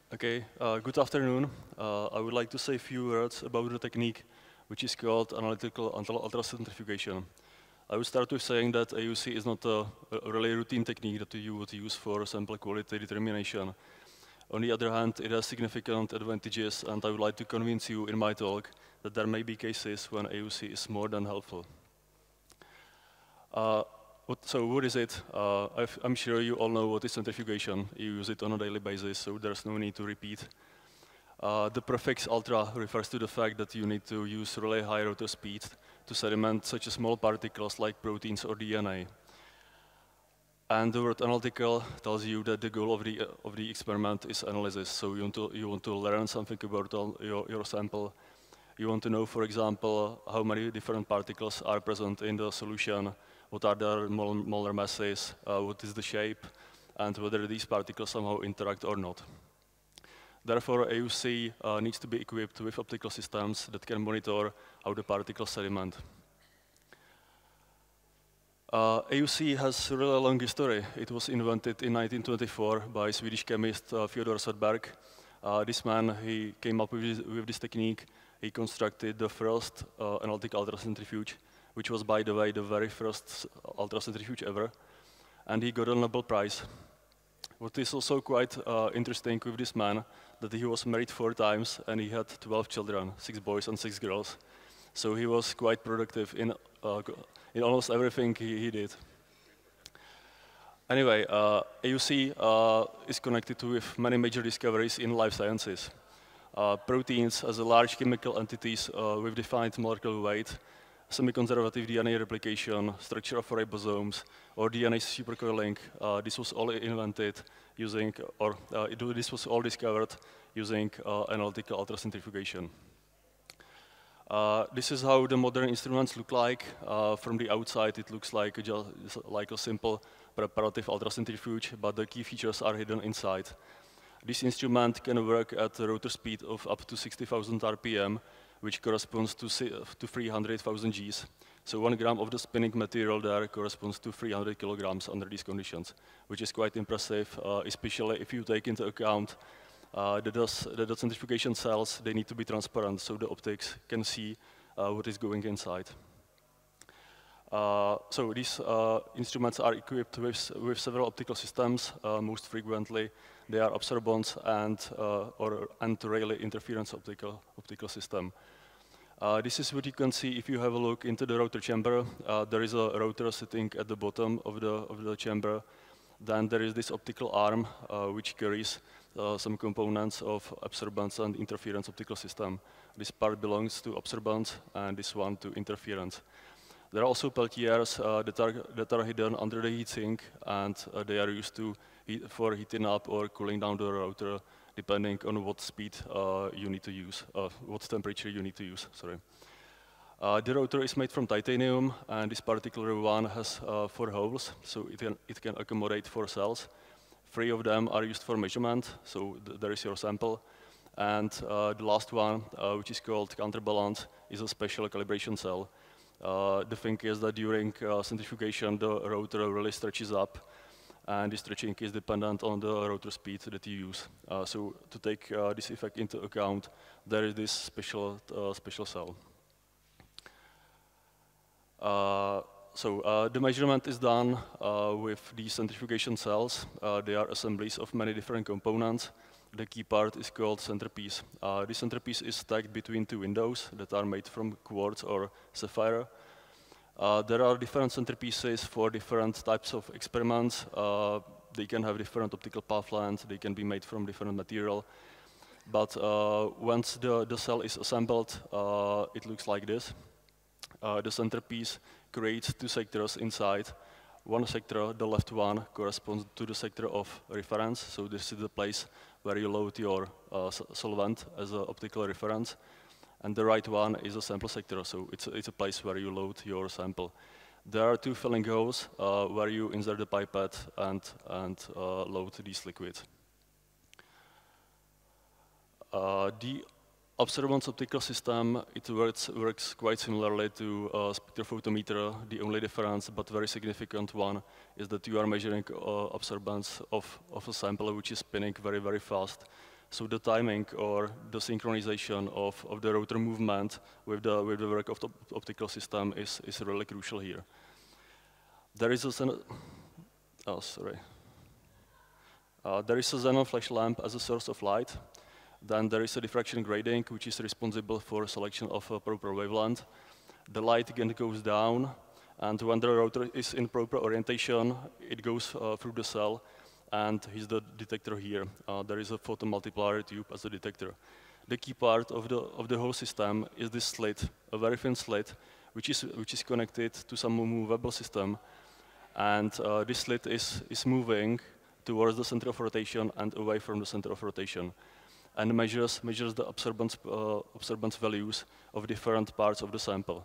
Okay, good afternoon. I would like to say a few words about the technique which is called analytical ultracentrifugation. I would start with saying that AUC is not a really routine technique that you would use for sample quality determination. On the other hand, it has significant advantages, and I would like to convince you in my talk that there may be cases when AUC is more than helpful. So what is it? I'm sure you all know what is centrifugation. You use it on a daily basis, so there's no need to repeat. The prefix ultra refers to the fact that you need to use really high rotor speed to sediment such small particles like proteins or DNA. And the word analytical tells you that the goal of the experiment is analysis. So you want to learn something about your sample. You want to know, for example, how many different particles are present in the solution, what are their molar masses, what is the shape, and whether these particles somehow interact or not. Therefore, AUC needs to be equipped with optical systems that can monitor how the particles sediment. AUC has a really long history. It was invented in 1924 by Swedish chemist Fyodor Svedberg. This man, he came up with this technique. He constructed the first analytical ultracentrifuge, which was, by the way, the very first ultracentrifuge ever, and he got a Nobel Prize. What is also quite interesting with this man, that he was married 4 times and he had 12 children, 6 boys and 6 girls. So he was quite productive in almost everything he did. Anyway, AUC is connected with many major discoveries in life sciences. Proteins as a large chemical entities with defined molecular weight, semi-conservative DNA replication, structure of ribosomes, or DNA supercoiling. This was all invented using, this was all discovered using analytical ultracentrifugation. This is how the modern instruments look like. From the outside, it looks like a simple preparative ultracentrifuge, but the key features are hidden inside. This instrument can work at a rotor speed of up to 60,000 RPM, which corresponds to 300,000 Gs. So 1 gram of the spinning material there corresponds to 300 kilograms under these conditions, which is quite impressive, especially if you take into account that the centrifugation cells, they need to be transparent, so the optics can see what is going inside. So these instruments are equipped with several optical systems. Most frequently, they are absorbance and Rayleigh interference optical system. This is what you can see if you have a look into the rotor chamber. There is a rotor sitting at the bottom of the chamber. Then there is this optical arm which carries some components of absorbance and interference optical system. This part belongs to absorbance and this one to interference. There are also peltiers that are hidden under the heatsink, and they are used for heating up or cooling down the rotor, depending on what speed you need to use, what temperature you need to use. Sorry. The rotor is made from titanium, and this particular one has 4 holes, so it can accommodate 4 cells. 3 of them are used for measurement, so there is your sample. And the last one, which is called counterbalance, is a special calibration cell. The thing is that during centrifugation, the rotor really stretches up, and the stretching is dependent on the rotor speed that you use. So to take this effect into account, there is this special cell. The measurement is done with these centrifugation cells. They are assemblies of many different components. The key part is called centerpiece. This centerpiece is stacked between 2 windows that are made from quartz or sapphire. There are different centerpieces for different types of experiments. They can have different optical path lengths. They can be made from different material. But once the cell is assembled, it looks like this. The centerpiece creates 2 sectors inside. One sector, the left one, corresponds to the sector of reference. So this is the place where you load your solvent as an optical reference. And the right one is a sample sector, so it's a place where you load your sample. There are 2 filling holes where you insert the pipette and load these liquids. The absorbance optical system, it works quite similarly to a spectrophotometer. The only difference, but very significant one, is that you are measuring absorbance of a sample which is spinning very, very fast. So the timing or the synchronization of the rotor movement with the work of the optical system is really crucial here. There is a there is a xenon flash lamp as a source of light. Then there is a diffraction grading, which is responsible for selection of a proper wavelength. The light again goes down, and when the rotor is in proper orientation, it goes through the cell, and here's the detector here. There is a photomultiplier tube as a detector. The key part of the whole system is this slit, a very thin slit, which is connected to some movable system, and this slit is moving towards the center of rotation and away from the center of rotation, and measures the absorbance values of different parts of the sample.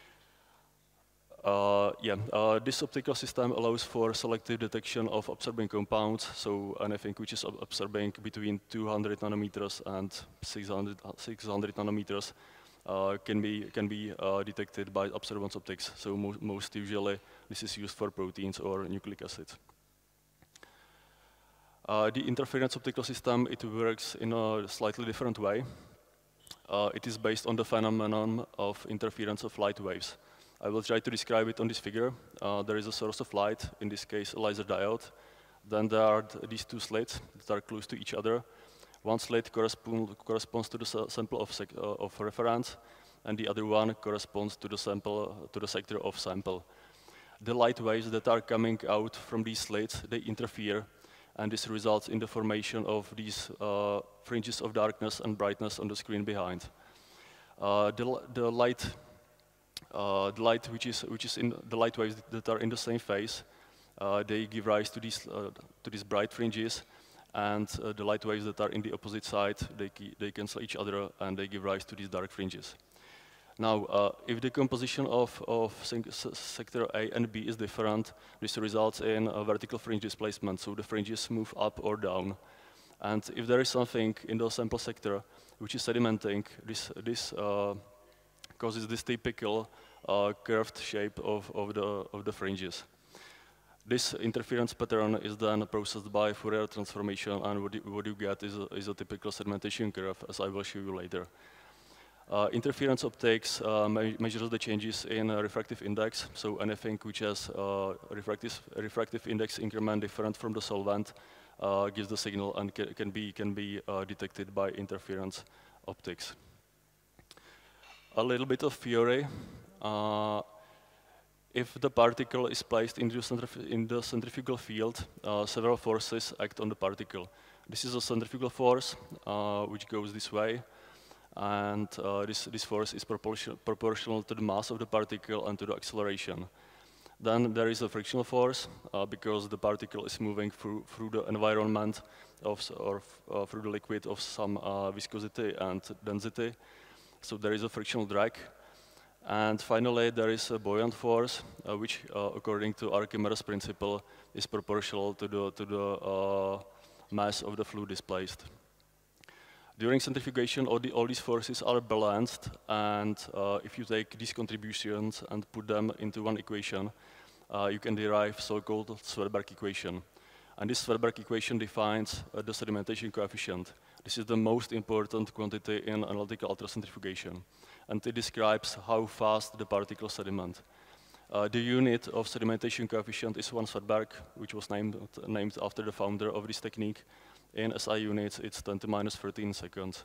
This optical system allows for selective detection of absorbing compounds, so anything which is absorbing between 200 nanometers and 600 nanometers can be detected by absorbance optics. So most usually this is used for proteins or nucleic acids. The interference optical system, it works in a slightly different way. It is based on the phenomenon of interference of light waves. I will try to describe it on this figure. There is a source of light, in this case a laser diode. Then there are these two slits that are close to each other. One slit corresponds to the sample of reference, and the other one corresponds to the sector of sample. The light waves that are coming out from these slits, they interfere, and this results in the formation of these fringes of darkness and brightness on the screen behind. The light which is in the light waves that are in the same phase, they give rise to these bright fringes, and the light waves that are in the opposite side, they cancel each other and they give rise to these dark fringes. Now, if the composition of sector A and B is different, this results in a vertical fringe displacement, so the fringes move up or down. And if there is something in the sample sector which is sedimenting, this causes this typical curved shape of the fringes. This interference pattern is then processed by Fourier transformation, and what you get is a typical sedimentation curve, as I will show you later. Interference optics measures the changes in refractive index, so anything which has refractive index increment different from the solvent gives the signal and can be detected by interference optics. A little bit of theory. If the particle is placed in the centrifugal field, several forces act on the particle. This is a centrifugal force which goes this way, and this force is proportional to the mass of the particle and to the acceleration. Then there is a frictional force because the particle is moving through the environment through the liquid of some viscosity and density. So there is a frictional drag. And finally, there is a buoyant force, which, according to Archimedes' principle, is proportional to the mass of the fluid displaced. During centrifugation, all these forces are balanced, and if you take these contributions and put them into one equation, you can derive so-called Svedberg equation. And this Svedberg equation defines the sedimentation coefficient. This is the most important quantity in analytical ultracentrifugation, and it describes how fast the particles sediment. The unit of sedimentation coefficient is 1 Svedberg, which was named after the founder of this technique. In SI units, it's 10 to minus 13 seconds.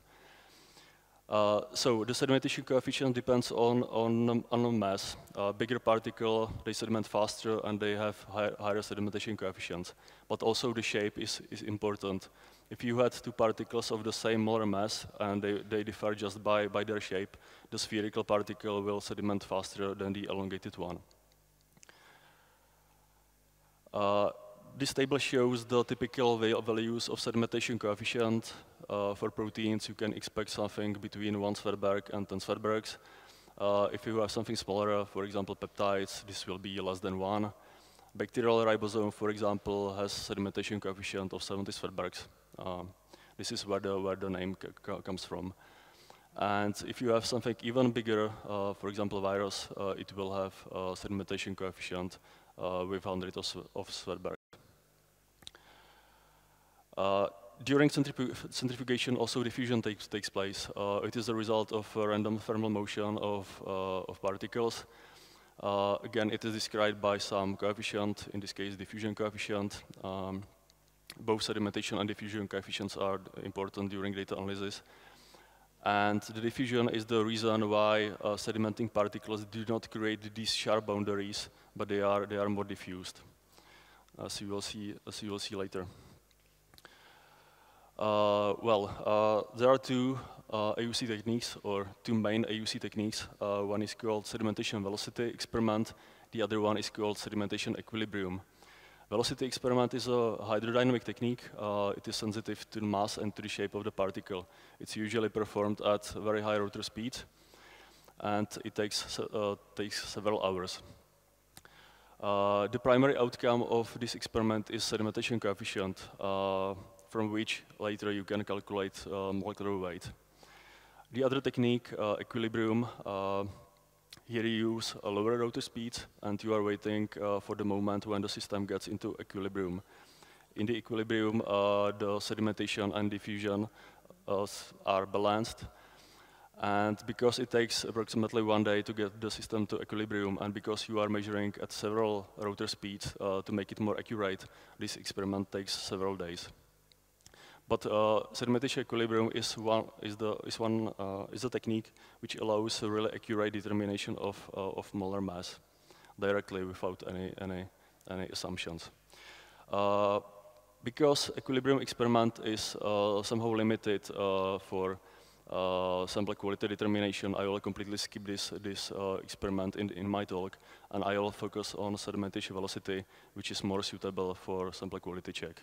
So the sedimentation coefficient depends on mass. Bigger particle, they sediment faster and they have higher sedimentation coefficients. But also the shape is important. If you had two particles of the same molar mass and they differ just by their shape, the spherical particle will sediment faster than the elongated one. This table shows the typical values of sedimentation coefficient. For proteins, you can expect something between 1 Svedberg and 10 Svedbergs. If you have something smaller, for example peptides, this will be less than 1. Bacterial ribosome, for example, has sedimentation coefficient of 70 Svedbergs. This is where the name comes from. And if you have something even bigger, for example virus, it will have a sedimentation coefficient with hundreds of Svedberg. During centrifugation, also diffusion takes place. It is the result of a random thermal motion of particles. Again, it is described by some coefficient, in this case diffusion coefficient. Both sedimentation and diffusion coefficients are important during data analysis. And the diffusion is the reason why sedimenting particles do not create these sharp boundaries, but they are more diffused, as you will see later. There are two AUC techniques, or two main AUC techniques. One is called sedimentation velocity experiment. The other one is called sedimentation equilibrium. Velocity experiment is a hydrodynamic technique. It is sensitive to the mass and to the shape of the particle. It's usually performed at very high rotor speed, and it takes several hours. The primary outcome of this experiment is sedimentation coefficient, from which later you can calculate molecular weight. The other technique, equilibrium, here you use a lower rotor speed, and you are waiting for the moment when the system gets into equilibrium. In the equilibrium, the sedimentation and diffusion are balanced, and because it takes approximately 1 day to get the system to equilibrium, and because you are measuring at several rotor speeds to make it more accurate, this experiment takes several days. But sedimentation equilibrium is a technique which allows a really accurate determination of molar mass directly without any assumptions. Because equilibrium experiment is somehow limited for sample quality determination, I will completely skip this experiment in my talk, and I will focus on sedimentation velocity, which is more suitable for sample quality check.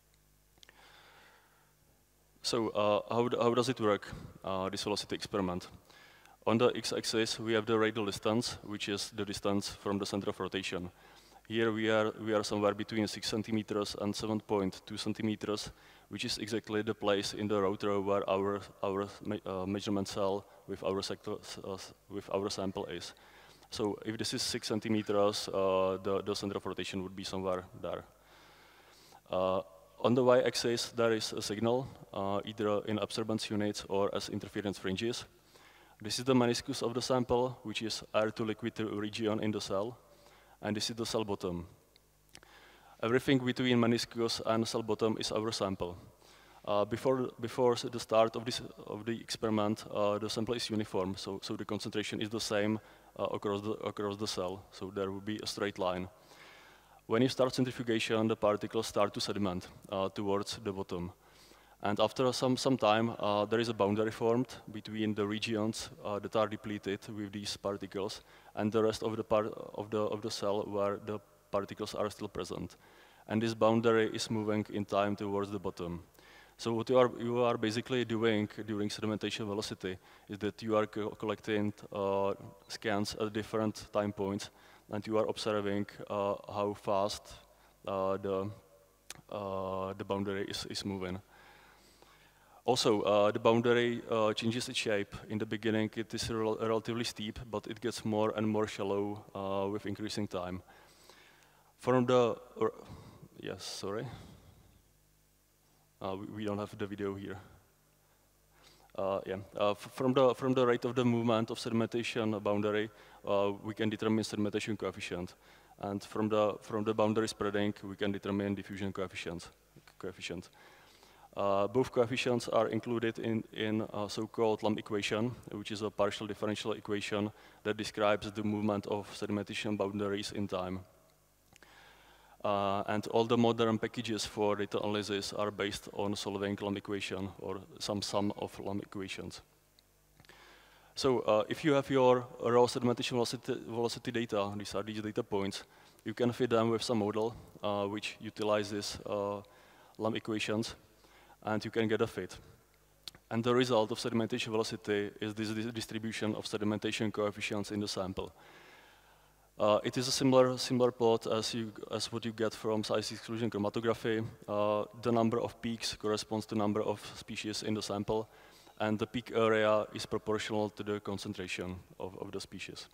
So how does it work, this velocity experiment? On the x-axis, we have the radial distance, which is the distance from the center of rotation. Here we are somewhere between 6 centimeters and 7.2 centimeters, which is exactly the place in the rotor where our measurement cell with our sample is. So if this is 6 centimeters, the center of rotation would be somewhere there. On the y-axis, there is a signal, either in absorbance units or as interference fringes. This is the meniscus of the sample, which is air-to-liquid region in the cell, and this is the cell bottom. Everything between meniscus and cell bottom is our sample. Before the start of the experiment, the sample is uniform, so the concentration is the same across the cell, so there will be a straight line. When you start centrifugation, the particles start to sediment towards the bottom. And after some time, there is a boundary formed between the regions that are depleted with these particles and the rest of the part of the cell where the particles are still present. And this boundary is moving in time towards the bottom. So what you are basically doing during sedimentation velocity is that you are collecting scans at different time points, and you are observing how fast the boundary is moving. Also, the boundary changes its shape. In the beginning, it is relatively steep, but it gets more and more shallow with increasing time. From the we don't have the video here. From the rate of the movement of sedimentation boundary, we can determine sedimentation coefficient, and from the boundary spreading, we can determine diffusion coefficient. Both coefficients are included in a so-called lump equation, which is a partial differential equation that describes the movement of sedimentation boundaries in time. And all the modern packages for data analysis are based on solving lump equation or some sum of lump equations. So if you have your raw sedimentation velocity data, these are these data points, you can fit them with some model which utilizes lump equations, and you can get a fit. And the result of sedimentation velocity is this distribution of sedimentation coefficients in the sample. It is a similar plot as what you get from size exclusion chromatography. The number of peaks corresponds to number of species in the sample, and the peak area is proportional to the concentration of the species.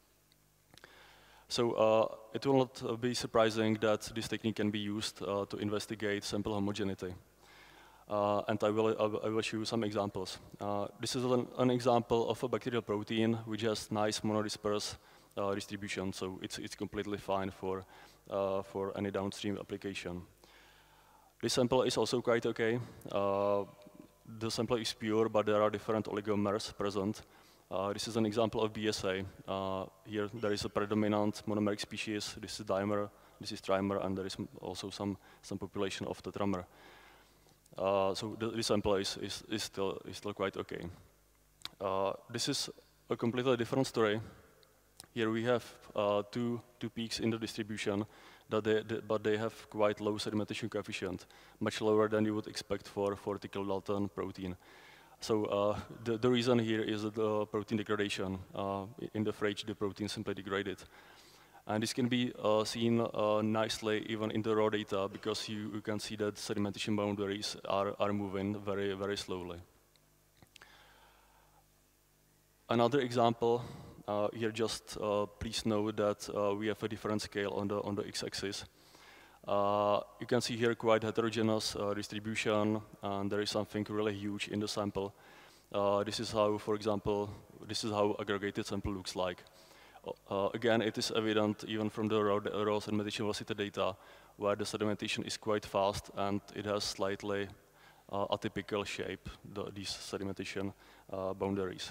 So it will not be surprising that this technique can be used to investigate sample homogeneity. and I will show you some examples. This is an example of a bacterial protein which has nice monodisperse distribution, so it's completely fine for any downstream application. This sample is also quite okay. The sample is pure, but there are different oligomers present. This is an example of BSA. Here there is a predominant monomeric species. This is dimer, this is trimer, and there is also some population of tetramer. So this sample is still quite okay. This is a completely different story. Here we have two peaks in the distribution, but they have quite low sedimentation coefficient, much lower than you would expect for Tickle-Dalton protein. So the reason here is the protein degradation. In the fridge, the protein simply degraded. And this can be seen nicely even in the raw data, because you can see that sedimentation boundaries are moving very, very slowly. Another example, here just please note that we have a different scale on the x-axis. You can see here quite heterogeneous distribution, and there is something really huge in the sample. This is how, for example, this is how aggregated sample looks like. Again, it is evident even from the raw sedimentation velocity data, where the sedimentation is quite fast and it has slightly atypical shape, these sedimentation boundaries.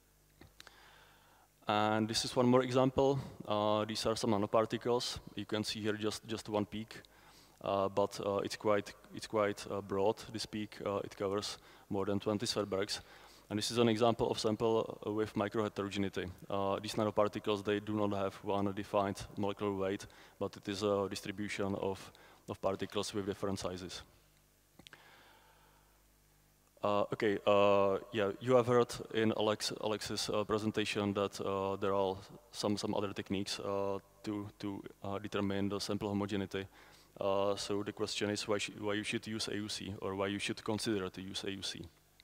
And this is one more example. These are some nanoparticles. You can see here just one peak, but it's quite broad. This peak it covers more than 20 Svedbergs. And this is an example of sample with microheterogeneity. These nanoparticles, they do not have one defined molecular weight, but it is a distribution of particles with different sizes. Yeah, you have heard in Alex's presentation that there are some other techniques to determine the sample homogeneity. So the question is why you should use AUC, or why you should consider to use AUC.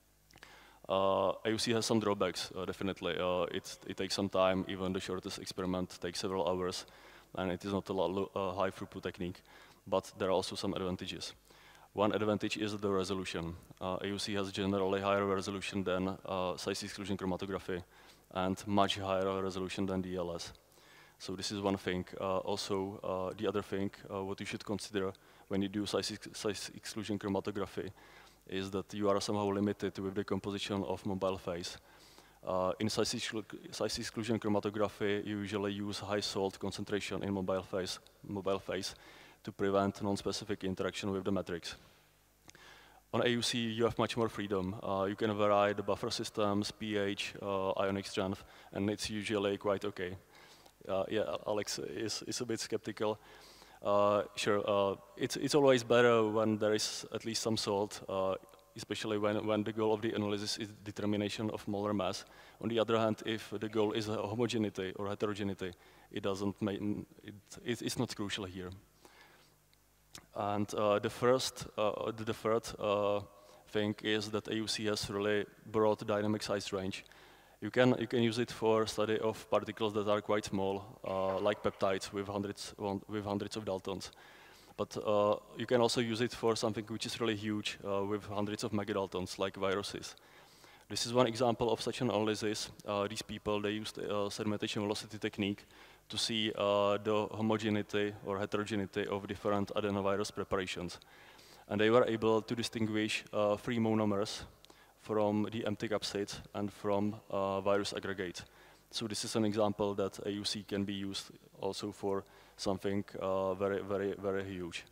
AUC has some drawbacks, definitely. It takes some time. Even the shortest experiment takes several hours, and it is not a high throughput technique, but there are also some advantages. One advantage is the resolution. AUC has generally higher resolution than size exclusion chromatography, and much higher resolution than DLS. So this is one thing. Also, the other thing, what you should consider when you do size exclusion chromatography is that you are somehow limited with the composition of mobile phase. In size exclusion chromatography, you usually use high salt concentration in mobile phase to prevent non-specific interaction with the matrix. On AUC, you have much more freedom. You can vary the buffer systems, pH, ionic strength, and it's usually quite okay. Yeah, Alex is a bit skeptical. Sure, it's always better when there is at least some salt, especially when the goal of the analysis is determination of molar mass. On the other hand, if the goal is homogeneity or heterogeneity, it's not crucial here. And the third thing is that AUC has really broad dynamic size range. You can use it for study of particles that are quite small, like peptides with hundreds of Daltons. But you can also use it for something which is really huge, with hundreds of megadaltons, like viruses. This is one example of such an analysis. These people, they used a sedimentation velocity technique to see the homogeneity or heterogeneity of different adenovirus preparations. And they were able to distinguish 3 monomers from the empty capsid and from virus aggregate. So this is an example that AUC can be used also for something very, very, very huge.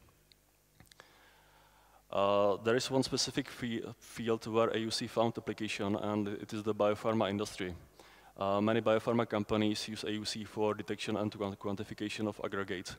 There is one specific field where AUC found application, and it is the biopharma industry. Many biopharma companies use AUC for detection and quantification of aggregates.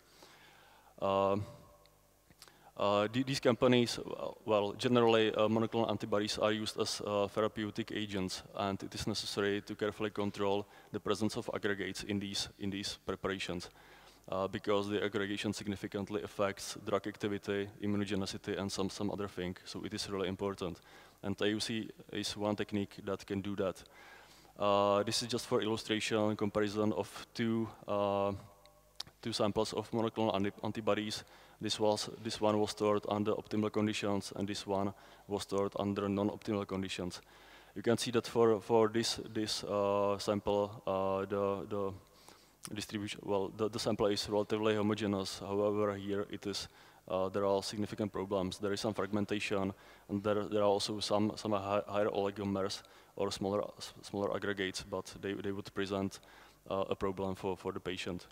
These companies, well, generally monoclonal antibodies are used as therapeutic agents, and it is necessary to carefully control the presence of aggregates in these preparations, because the aggregation significantly affects drug activity, immunogenicity, and some other thing. So it is really important, and AUC is one technique that can do that. This is just for illustration, comparison of two samples of monoclonal antibodies. This one was stored under optimal conditions, and this one was stored under non-optimal conditions. You can see that for this sample, the distribution, well, the sample is relatively homogeneous. However, here it is. There are significant problems. There is some fragmentation, and there are also some higher oligomers or smaller aggregates, but they would present a problem for the patient.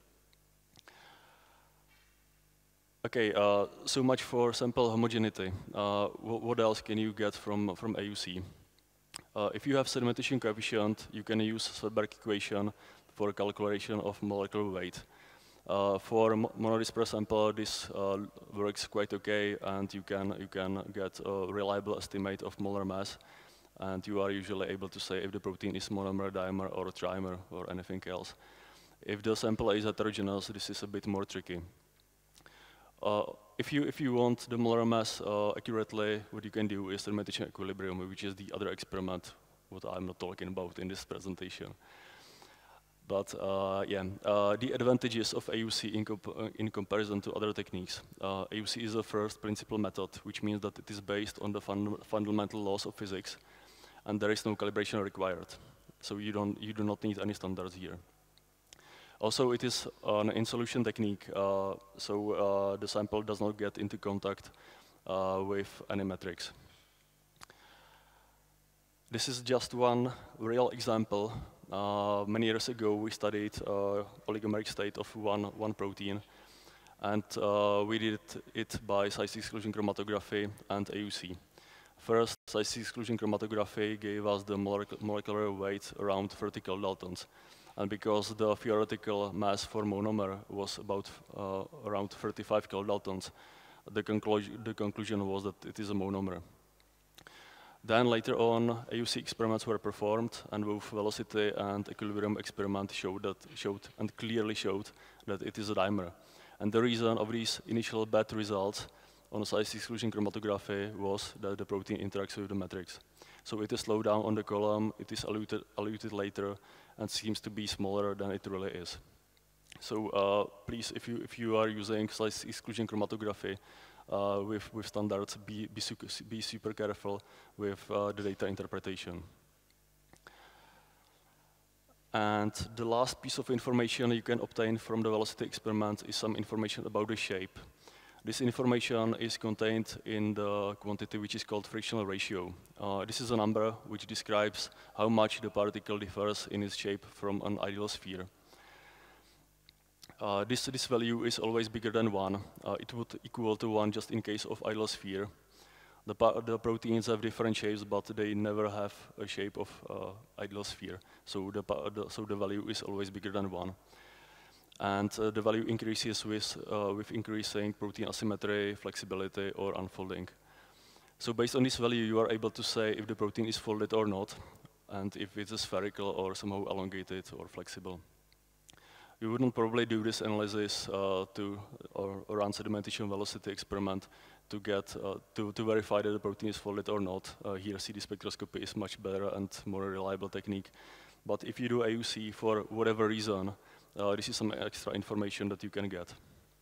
Okay, so much for sample homogeneity. What else can you get from AUC? If you have sedimentation coefficient, you can use Svedberg equation for calculation of molecular weight. For monodisperse sample, this works quite okay, and you can get a reliable estimate of molar mass, and you are usually able to say if the protein is monomer, dimer, or trimer, or anything else. If the sample is heterogeneous, this is a bit more tricky. If you want the molar mass accurately, what you can do is sedimentation equilibrium, which is the other experiment what I'm not talking about in this presentation. But the advantages of AUC in comparison to other techniques. AUC is the first principal method, which means that it is based on the fundamental laws of physics, and there is no calibration required. So you do not need any standards here. Also, it is an in-solution technique, so the sample does not get into contact with any metrics. This is just one real example. Many years ago, we studied oligomeric state of one protein, and we did it by size exclusion chromatography and AUC. First, size exclusion chromatography gave us the molecular weight around 30 kilodaltons. And because the theoretical mass for monomer was about around 35 kilodaltons, the conclusion was that it is a monomer. Then later on, AUC experiments were performed, and both velocity and equilibrium experiment clearly showed that it is a dimer. And the reason of these initial bad results on size exclusion chromatography was that the protein interacts with the matrix. So it is slowed down on the column, it is eluted later, and seems to be smaller than it really is. So please, if you are using size exclusion chromatography with standards, be super careful with the data interpretation. And the last piece of information you can obtain from the velocity experiment is some information about the shape. This information is contained in the quantity which is called frictional ratio. This is a number which describes how much the particle differs in its shape from an ideal sphere. This value is always bigger than 1. It would equal to 1 just in case of ideal sphere. The proteins have different shapes, but they never have a shape of ideal sphere. So the value is always bigger than 1. And the value increases with increasing protein asymmetry, flexibility, or unfolding. So based on this value, you are able to say if the protein is folded or not, and if it is spherical or somehow elongated or flexible. You wouldn't probably do this analysis or run sedimentation velocity experiment to get to verify that the protein is folded or not. Here, CD spectroscopy is much better and more reliable technique. But if you do AUC for whatever reason, this is some extra information that you can get.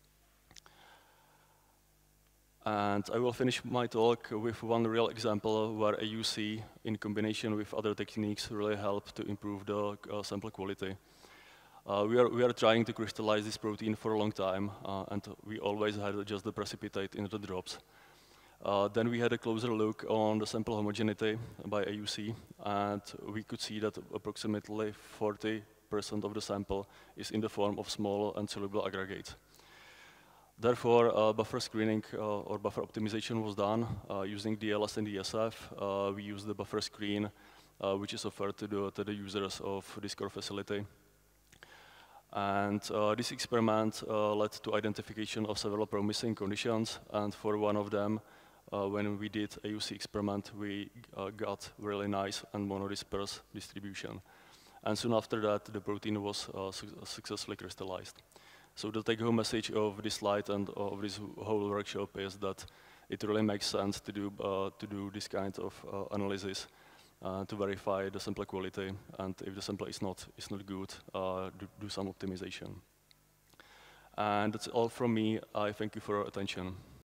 And I will finish my talk with one real example where AUC, in combination with other techniques, really help to improve the sample quality. We are trying to crystallize this protein for a long time, and we always had just the precipitate in the drops. Then we had a closer look on the sample homogeneity by AUC, and we could see that approximately 40% of the sample is in the form of small and soluble aggregates. Therefore, buffer screening or buffer optimization was done using DLS and DSF. We used the buffer screen, which is offered to the users of this core facility. And this experiment led to identification of several promising conditions, and for one of them, when we did AUC experiment, we got really nice and monodisperse distribution. And soon after that, the protein was successfully crystallized. So the take-home message of this slide and of this whole workshop is that it really makes sense to do this kind of analysis to verify the sample quality, and if the sample is not good, do some optimization. And that's all from me. I thank you for your attention.